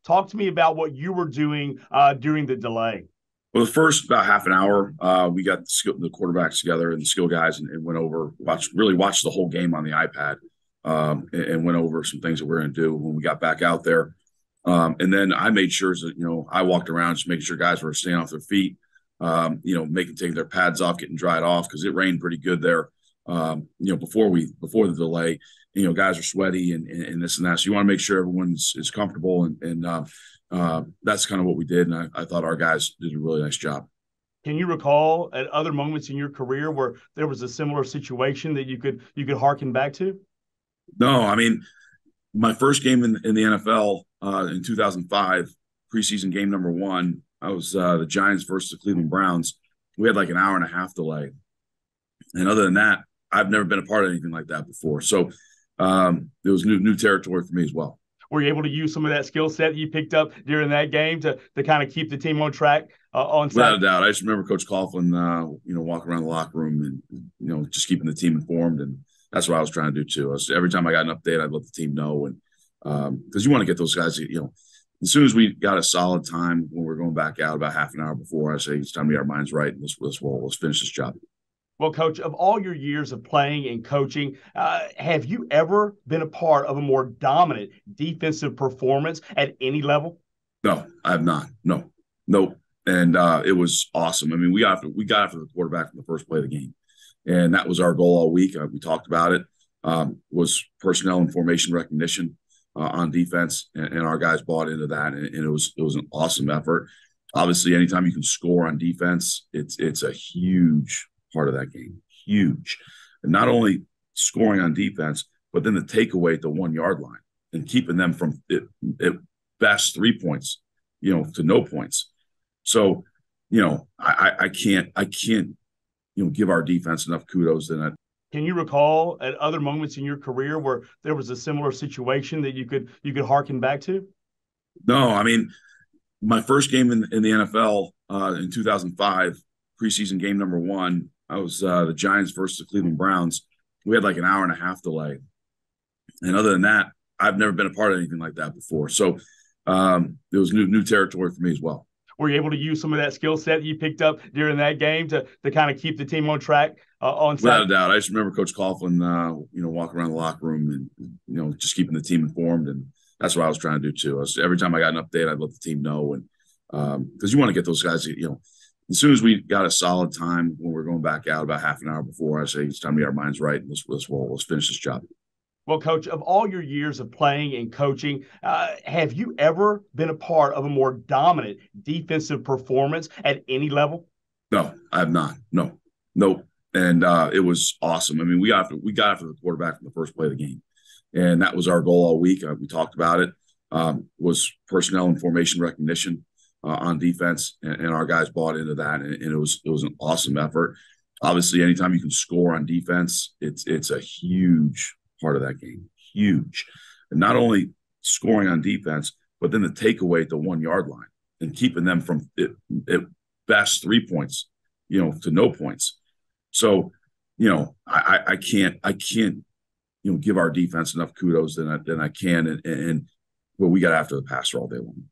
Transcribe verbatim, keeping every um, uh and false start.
Talk to me about what you were doing uh, during the delay. Well, the first about half an hour, uh, we got the, skill, the quarterbacks together and the skill guys and, and went over, watched, really watched the whole game on the iPad um, and, and went over some things that we we're going to do when we got back out there. Um, and then I made sure that, you know, I walked around just making sure guys were staying off their feet, um, you know, making, taking their pads off, getting dried off because it rained pretty good there, um, you know, before we, before the delay. You know, guys are sweaty and, and, and this and that. So you want to make sure everyone's is comfortable and, and uh, uh, that's kind of what we did. And I, I thought our guys did a really nice job. Can you recall at other moments in your career where there was a similar situation that you could you could harken back to? No, I mean, my first game in, in the N F L uh, in two thousand five, preseason game number one, I was uh, the Giants versus the Cleveland Browns. We had like an hour and a half delay. And other than that, I've never been a part of anything like that before. So um, it was new new territory for me as well. Were you able to use some of that skill set that you picked up during that game to to kind of keep the team on track uh, on Without Saturday? a doubt. I just remember Coach Coughlin, uh, you know, walking around the locker room and, you know, just keeping the team informed. And that's what I was trying to do too. I was, every time I got an update, I'd let the team know. And um, because you want to get those guys, you know, as soon as we got a solid time when we're going back out about half an hour before, I say it's time to get our minds right. And let's, let's roll. Let's finish this job. Well, Coach, of all your years of playing and coaching, uh, have you ever been a part of a more dominant defensive performance at any level? No, I have not. No, no. And uh, it was awesome. I mean, we got after, we got after the quarterback from the first play of the game, and that was our goal all week. Uh, we talked about it. Um, was personnel and formation recognition uh, on defense, and, and our guys bought into that, and, and it was it was an awesome effort. Obviously, anytime you can score on defense, it's it's a huge part of that game, huge. And not only scoring on defense, but then the takeaway at the one yard line and keeping them from it, at best three points, you know, to no points. So, you know, I, I can't, I can't, you know, give our defense enough kudos than that. Can you recall at other moments in your career where there was a similar situation that you could you could harken back to? No, I mean, my first game in, in the N F L uh, in two thousand five, preseason game number one, I was uh, the Giants versus the Cleveland Browns. We had like an hour and a half delay. And other than that, I've never been a part of anything like that before. So um, it was new new territory for me as well. Were you able to use some of that skill set that you picked up during that game to to kind of keep the team on track uh, on Saturday? Without a doubt. I just remember Coach Coughlin, uh, you know, walking around the locker room and, you know, just keeping the team informed. And that's what I was trying to do too. I was, every time I got an update, I'd let the team know. And because um, you want to get those guys, you know, as soon as we got a solid time when we're going back out about half an hour before, I say it's time to get our minds right. And let's, let's roll. Let's finish this job. Well, Coach, of all your years of playing and coaching, uh, have you ever been a part of a more dominant defensive performance at any level? No, I have not. No, no. And uh, it was awesome. I mean, we got after, we got after the quarterback from the first play of the game, and that was our goal all week. Uh, we talked about it. Um, was personnel and formation recognition uh, on defense, and, and our guys bought into that, and, and it was it was an awesome effort. Obviously, anytime you can score on defense, it's it's a huge part of that game, huge. And not only scoring on defense, but then the takeaway at the one yard line and keeping them from it, at best three points, you know, to no points. So, you know, I, I can't, I can't, you know, give our defense enough kudos than I, than I can. And, and well, we got after the passer all day long.